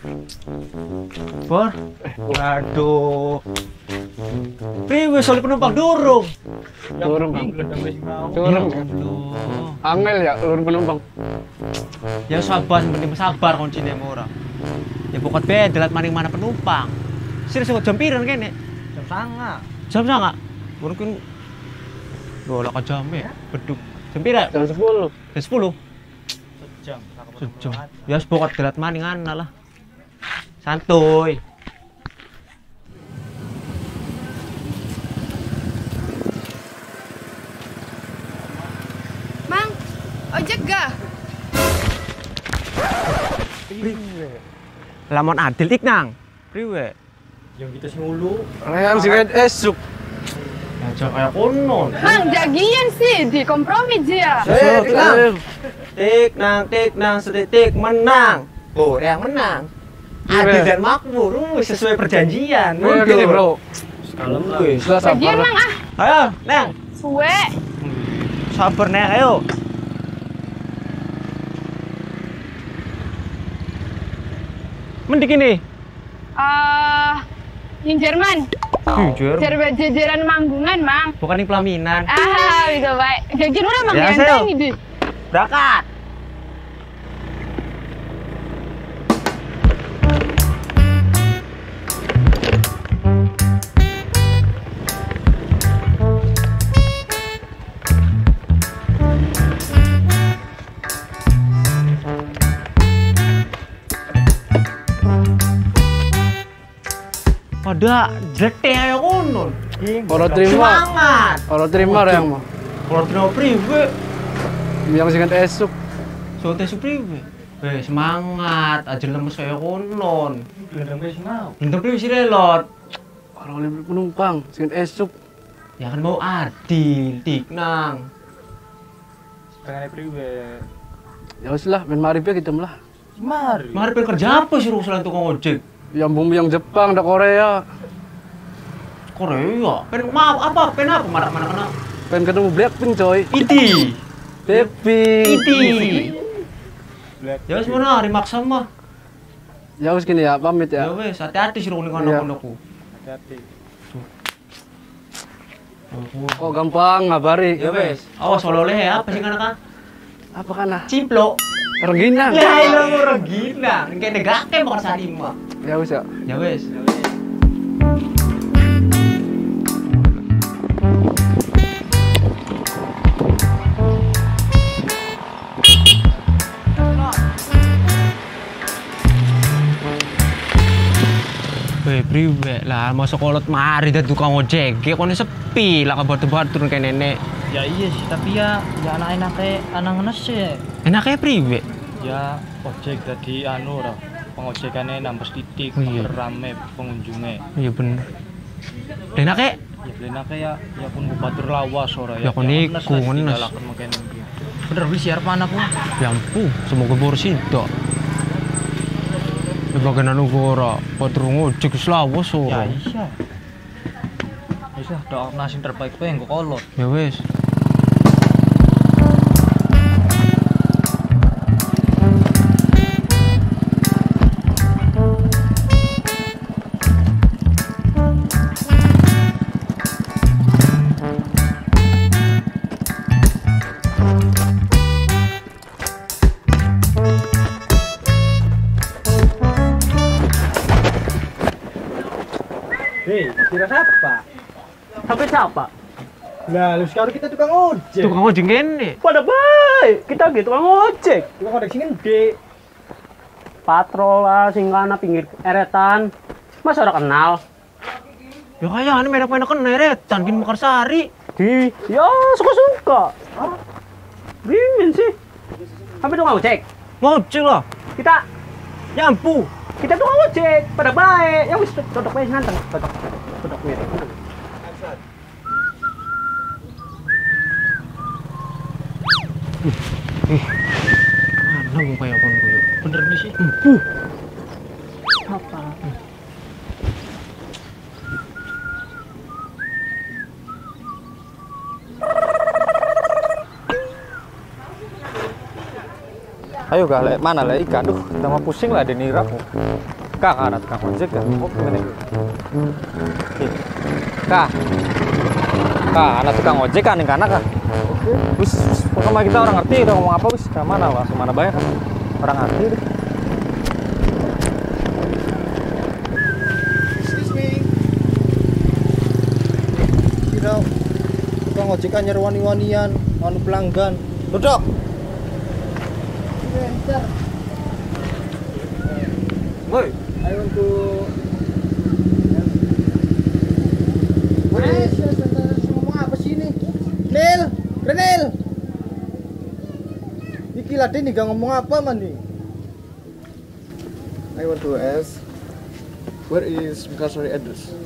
Bor. Waduh. Priwe soal penumpang durung. Durung. Durung. Angel ya ulun penumpang. Ya sabar, penting sabar kuncine ora. Ya pokok be delat maning mana penumpang. Serius kok jam piran kene? Jam 09.00. Jam 09.00. Mungkin lho lak jame beduk. Jam pira? Jam 10. Jam 10. Sejam. Ya wis pokok delat maning ana lah. Santuy. Mang, ojek gak? Lamun adil ik nang. Priwe? Yang kita sing ulu. Rehan sing esuk. Ya jam kaya kono. Mang, jagian sih, di kompromi dia. Tik nang setitik menang. Oh, yang menang. Adil dan makmur, sesuai perjanjian. Gini bro. Kalem lah. Sudah Jagian sabar. Mang, ah. Ayo, Nang. Suwe. Sabar, Nang. Ayo. Mending ini. Yang Jerman. Jujur. Jajaran manggungan, Mang. Bukan ini pelaminan. Ah, itu baik. Jagian udah Mang, Ya, yang saya. ini. Berangkat. Pada jete ayo kono. Ora terima. Semangat. Ora terima yang mah. Kalau terima priwe. Yang sing esuk. Sote supriwe. Semangat, aja lemes kaya konon. Gelendang wis mau. Bentar priwe si relot. Ora oleh penumpang sing esuk. Ya kan mau adil, Tiknang. Pengen priwe. Ya wis lah, ben marip ya kita lah. Mari. Mari pengen kerja apa sih urusan tukang ojek? Yang bumbu yang Jepang, ada Korea. Korea. Pengen mau apa? Pengen apa? Mana kena? Pengen ketemu Blackpink coy. Iti. Blackpink. Iti. Ya wis mana hari maksa mah. Ya wis gini ya, pamit Ya ya. wis, hati-hati sih ning kono-konoku. Hati-hati. Oh gampang ngabari. Ya wis. Awas oleh ya, apa sih kana? Apa kana? Ciplok. Rengginang. Lah ilo regina, kene gake mok sanima. Ya wis ya. Ya wis. Priwe lah mau sekolot mari dah tukang ojek kono sepi lah kabar-kabar turun ke nenek. Ya iya sih, tapi ya anak-enake anang-anak sih. Enaknya priwe? Ya ojek tadi anu ora. Pengojekane nambah titik, Oh, iya. rame pengunjungnya. Iya bener. Enaknya? Ya enake ya pun batur lawas ora Ya, kon iku, ngenes. Bener wis siar mana aku. Ya ampun, semoga boros itu. Di bagian negara, patrung ojek selawas Ya ora. iya. Wis lah doa nasi terbaik pe engko kolot. Ya wis. Hei, kira siapa? Sampai siapa? Nah, lu sekarang kita tukang ojek. Tukang ojek kene. Pada baik, kita gitu tukang ojek. Tukang ojek sing gede. Patrol lah sing kana pinggir eretan. Masa ora kenal? Ya kayaknya merek-merek kan neretan, gini Mekarsari. Di, ya suka-suka. Bimin sih. Sampai tukang ojek. Ngojek lah. Kita, Ya ampun. kita tukang ojek. Pada baik. Ya wis cocok bae nantang. Cocok mirip. Mana mau kayak kon koyo. Bener nih sih. Apa? Ayo kak, mana lah ikan? Aduh, tambah pusing lah di nira. Kak, ada tukang ojek kan? Oh, gimana? Kak, ada tukang ojek kan? Ini kanak kak? Oke. Wis, pokoknya kita orang ngerti, kita ngomong apa wis? Ke mana? Langsung mana bayar? Orang ngerti deh. Excuse me. Kira tukang ojek anyar wani-wanian, anu pelanggan. Duduk. Woi, I want to. Ngomong apa sih ini? Nil, Renil. Iki Laden nih gak ngomong apa man nih? I want to ask, where is Mekarsari address?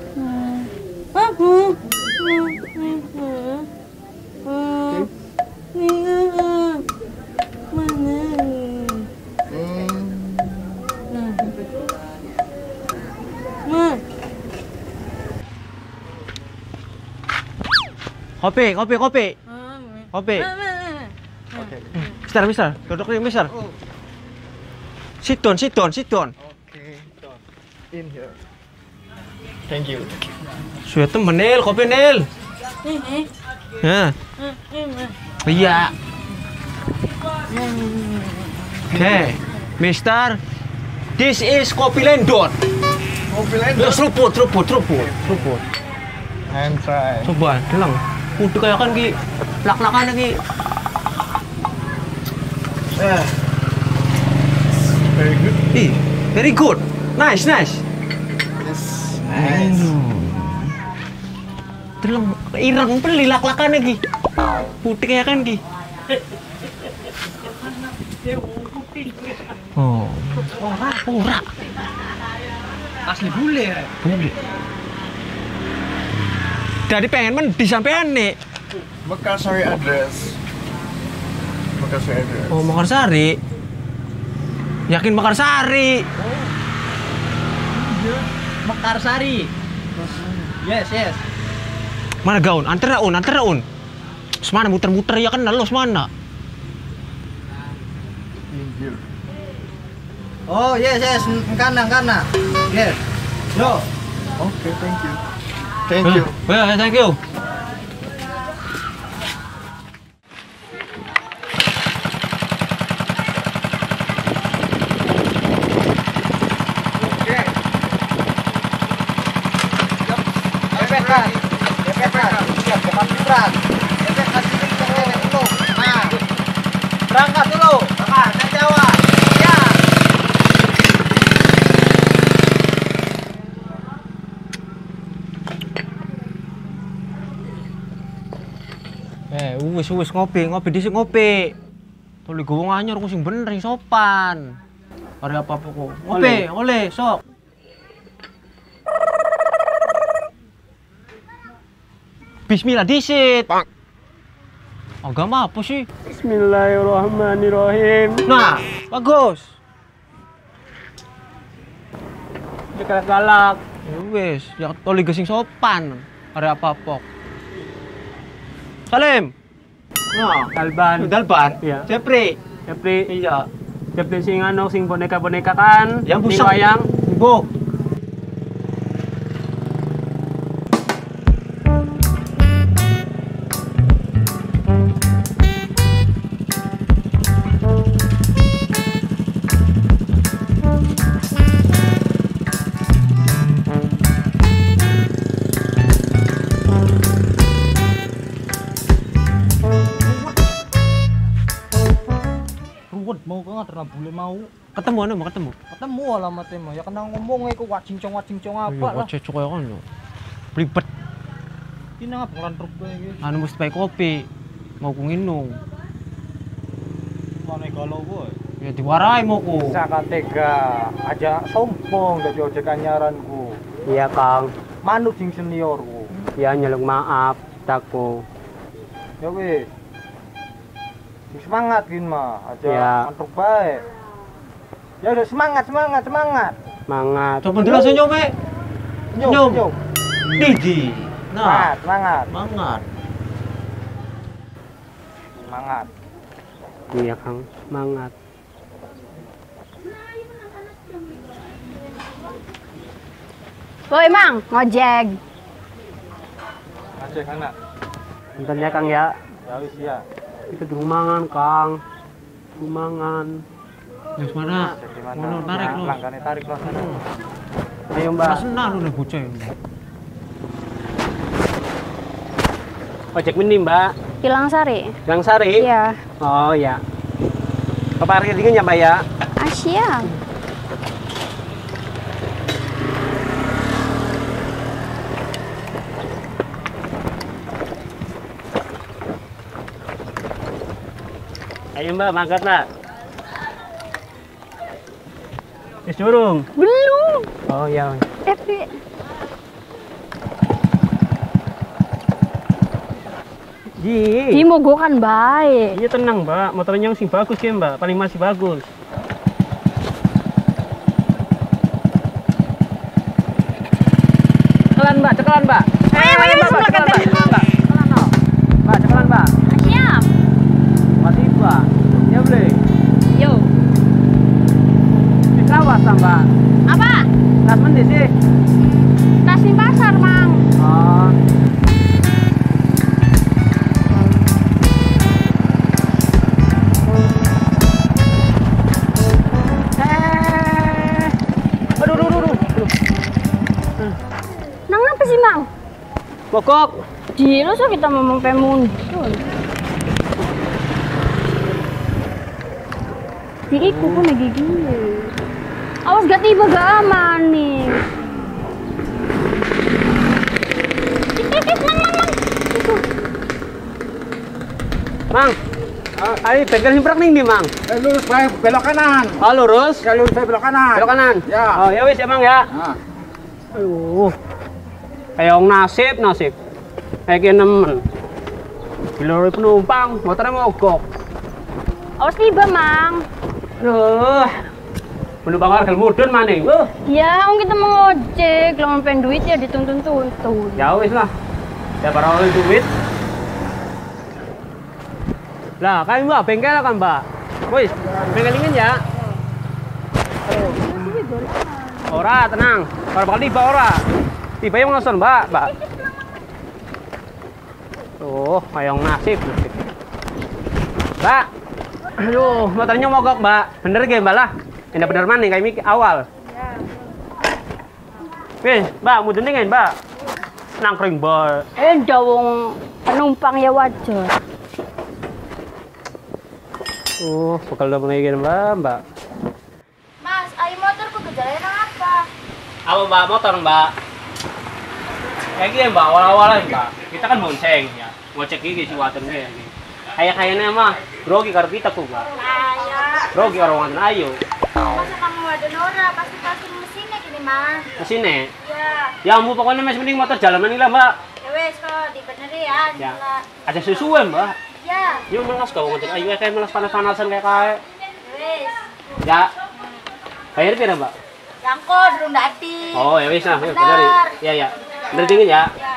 kopi. Kopi. Okay. Mister. Duduk nih, mister. Sit down. Okay. In here. Thank you. Sudah temen, Nil. Kopi, Nil. Nah. Iya. Oke, mister. This is Kopi Lendon. Kopi Lendon? Seruput. And try. Coba, bilang. Udah kayak kan, Ki. Lak-lakan lagi. Very good. Very good. Nice. Yes. Nice. Terus irang beli lak-lakan lagi. Putih kayak kan, Ki. Oh. Ora. Asli bule. Bule. Jadi pengen di sampean nih. Mekarsari address. Oh, Mekarsari. Yakin Mekarsari? Mekarsari. Yes. Mana gaun? Antar raun. Semana muter-muter ya kan lo semana. Oh, yes. Kana. Yes. No. Okay, thank you. Thank you. Yeah, thank you. Berangkat dulu. Saya Jawa. Ya. Wis ngopi dhisik ngopi. Tuli gowong anyar ku sing bener sing sopan. Are apa-apa kok. Ngopi, oleh sok. Bismillah disit. Agama apa sih? Bismillahirrahmanirrahim. Nah, bagus. Galak-galak. Ya wis, ya toli gesing sopan. Are apa-apa. Salim. Nah, Dalban. Iya. Jepri. Iya. Jepri sing sing boneka-boneka kan. Yang Sing busuk. wayang. Bu. Mau kan karena bule mau Ketemu alamatnya mah ya kena ngomong iku wacingcong apa iya, lah. cecok kayak kan lho. Ribet. Ini ngapa ngelantruk kayak gitu. Anu mesti pakai kopi. Mau ku nginum. Mana galau boy. Ya diwarai mau ku. Saka tega aja sombong dari ojek anyaranku. Iya, Kang. Manut sing seniorku. Ya nyeluk maaf, tako. Ya weh. Semangat gin mah aja Ya. ngantuk baik. Ya udah semangat. Mangat. Coba dulu senyum, Mek. Nyum. Didi. Nah, Semangat. Iya, Kang. Mangat. Woi, Mang, ngojek. Aceh anak. Bentar ya Kang ya. Ya wis ya. Kita di rumangan Kang. Rumangan. Yang mana? Di mana? Mana tarik lo. Langgane tarik lo sana. Ayo Mbak. Senang lu nih bocah. Ojek ini Mbak. Hilang Sari. Gang Sari. Iya. Oh ya. Ke parkir dingin ya Mbak ya. Asia. Ayo Mbak, mangkat Mbak. Wis durung. Belum. Oh ya. Tapi Ji. dimogokan baik. Iya tenang Mbak, motornya yang sing bagus ya Mbak, paling masih bagus. Cekelan Mbak, cekelan Mbak. Ayo, Mbak, sebelah cekelan, kanan. Mbak. Cekelan, no. Mbak, cekelan Mbak. Siap. Masih Mbak. Ya boleh. Yo. Di kawas Mbak. Apa? Tas mandi sih. Tas di pasar, Mang. Oh. Nang apa sih, Mang? Kokok. Di lu so kita ngomong pemun. Di iku pun lagi gini. Awas gak tiba gak aman nih. Mang. Ayo bengkel himprak nih Mang. Lurus baik belok kanan. Oh lurus. Ya lurus baik belok kanan. Belok kanan. Ya. Oh ya wis ya Mang ya. Nah. Aduh. Kayak nasib. Kayak nemen. Gila penumpang, motornya mogok. Awas tiba, Mang. Aduh. Penumpang harga mudun mana? Ya, kita mau ngojek, lo mau pengen duit ya dituntun-tuntun. Ya wis lah. Ya para orang duit. Lah, kan Mbak bengkel kan, Mbak. Wis, bengkelingin ya. Ora, tenang. Kalau bakal tiba ora. Tiba yang ngosor, Mbak. Tuh, kayak nasib. Mbak. Aduh, motornya mogok, Mbak. Bener gak, Mbak lah? Ini bener mana kayak mikir awal. Wis, Mbak, mau dendengin, Mbak. Nangkring, Mbak. Wong penumpang ya wajar. Bakal udah mulai gini, Mbak. Mas, ayo motorku kejalan apa? Apa Mbak, motor Mbak? Kayak gini Mbak, awal-awalnya Mbak. Kita kan bonceng ya, ngocek gigi si waternya ini. Kayaknya mah grogi karo kita kok Mbak. Ayah, Grogi karo waten ayo. masa kamu ada Nora pasti mesinnya gini mas? Kesini. Ya, Ya ampun pokoknya mas mending motor jalanan ini lah Mbak. ya wes kok dibenerin ya. Ya. Ada susu Mbak. Ya, Yuk melas kau ngoten ayo kayak melas panas-panasan kayak. ya wes. Ya. Bayar pira Mbak? Yang kok durung dati. Oh ya wis nah, yuk Bener. benerin. Iya ya. Bener dingin ya. Ya.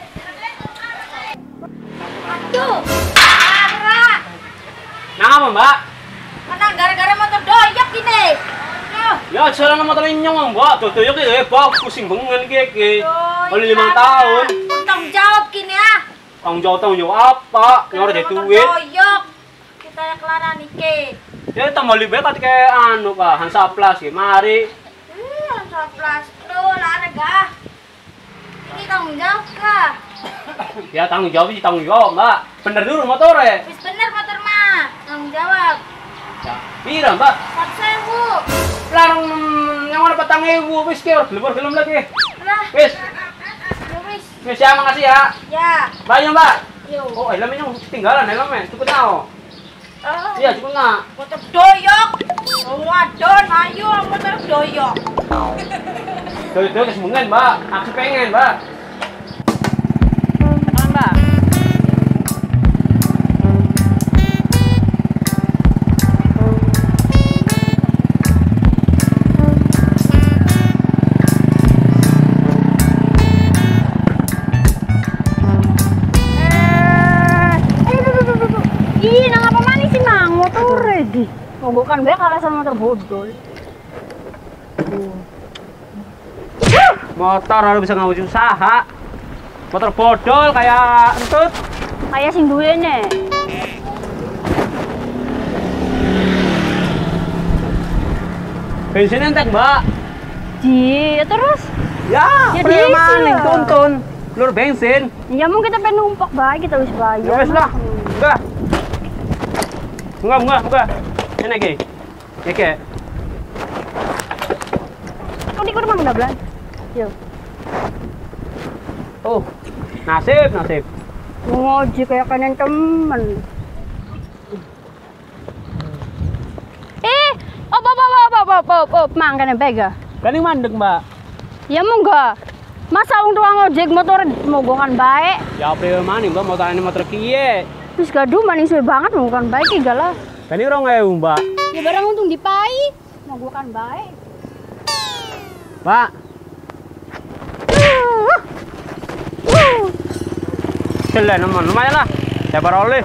Aduh, parah. Nah apa Mbak? Menang gara-gara motor doyok gini. Aduh. Ya jalan motor nyong Mbak. Tuh yuk bak pusing bengen iki. Oleh 5 tahun. Tanggung jawab gini ya. Tanggung jawab apa? Nyor ada duit. Doyok. Kita yang kelaran iki. Ya tambah lebih kat kayak anu Kak, Hansaplas ya. Mari. Soplas. Aduh, larang gak. Ini tanggung jawab kah? Ya tanggung jawab sih tanggung jawab, Mbak. Bener dulu motornya. Wis bener motor mah. Tanggung jawab. Ya, pira, Mbak? 4.000. Larang yang mana petang ibu wis ke gelem lagi. Lah, Wis, ya wis. wis ya makasih ya. Ya. Bye Mbak. Yo. Oh, helmnya yang ketinggalan helmnya. Cukup nao. Oh, Iya, cukup na. motor doyok. Oh, wadon, ayo motor doyok. Doy kesemungan, Mbak. Aku pengen, Mbak. Tekan, Mbak. Ih, nang apa manis sih, Mang? Motor ready. Mogokkan bae kalah sama motor bodol. Motor harus bisa ngawujud usaha. Motor bodol kayak entut. Kayak sing duwe nih. Bensin entek, Mbak. Ya terus. Ya, Ya preman diisi yang lah. tuntun. Lur bensin. Ya mau kita pengen numpak bae kita wis bayar. Ya wes lah. Enggak. Enggak. Ini ge. Oke. Kau di rumah enggak belan? Yo. Oh. Nasib. Ngojek kayak kanan temen. Op, mangkane bega. Kan yang mandek, Mbak. Ya mau enggak? Masa wong tukang ojek motor mogongan baik. Ya apa mana, Mbak? Motor ini motor kiye. Terus gaduh maning suwe banget mogongan baik iki galah. Kan ini orang ewu, Mbak. Ya barang untung dipai. Mogongan baik. Pak. Sila naman, lumayan lah. Saya paroleh.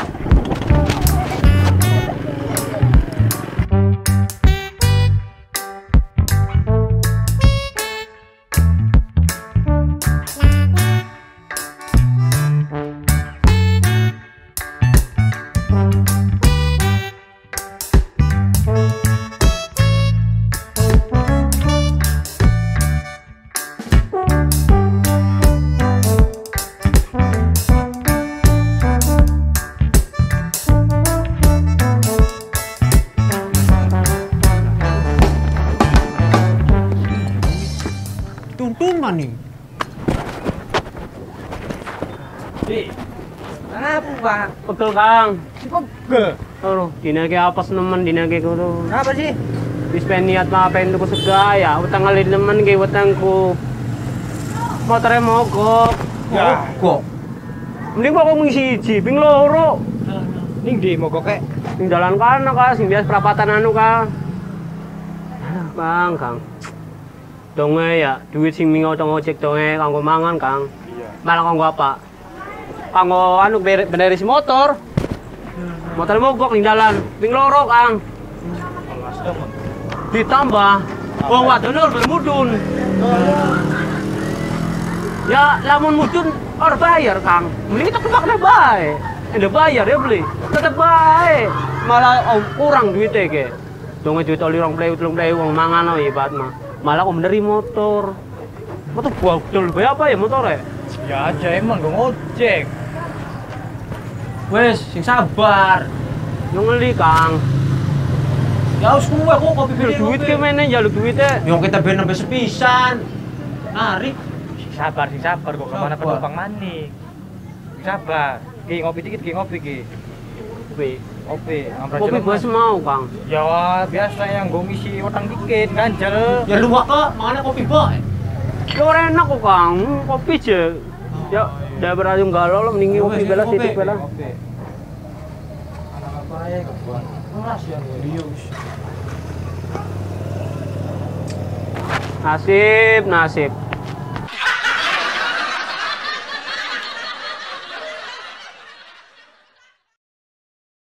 Tuntun maning. Apa, Pak? Betul, Kang. Pegel. Aduh, dinagi apes nemen, dinagi kudu. Apa sih? Wis pengen niat maafin ku segaya, utang ngalih nemen ge utangku. Motornya mogok. Ya, kok. Mending kok ngisi siji, ping loro. Ning di mogok kek. Sing jalan kana ka, sing biasa perapatan anu ka. Bang, Kang. Donge ya, duit sing mingo tong ojek donge kanggo mangan, Kang. Iya. Malah kanggo apa? Kanggo anu benerin si motor. Motor mogok ning dalan, ping loro, Kang. Ditambah wong wadon bermudun. Ya, lamun mudun ora bayar, Kang. Mending kita kebakna bae. Ende bayar ya beli. Tetep bae. Malah kurang duitnya ke. Donge duit oli 20 wong mangan ibarat mah. Malah kok meneri motor. Motor bodol bae apa ya motornya? Ya aja emang gue ngojek. Wes, sing sabar. Yang ngeli, Kang. Ya wis kuwe kok kopi Bil duit ke mana jaluk duitnya? Yang kita ben sampai sepisan. Narik. Sabar kok kemana penumpang manik. Sabar. Ki ngopi dikit, ngopi. Kopi. Ngopi. Kopi bos mau, Kang. Ya biasa yang gue ngisi utang dikit, ganjel. Ya luwak kok, makanya kopi bae. Ya ora enak kok, Kang. Kopi aja. Ya, daripada yang galau lah mending kopi bela titik bela. Ngopi. Anak apa ya kebuan. Ngeras ya dia Nasib.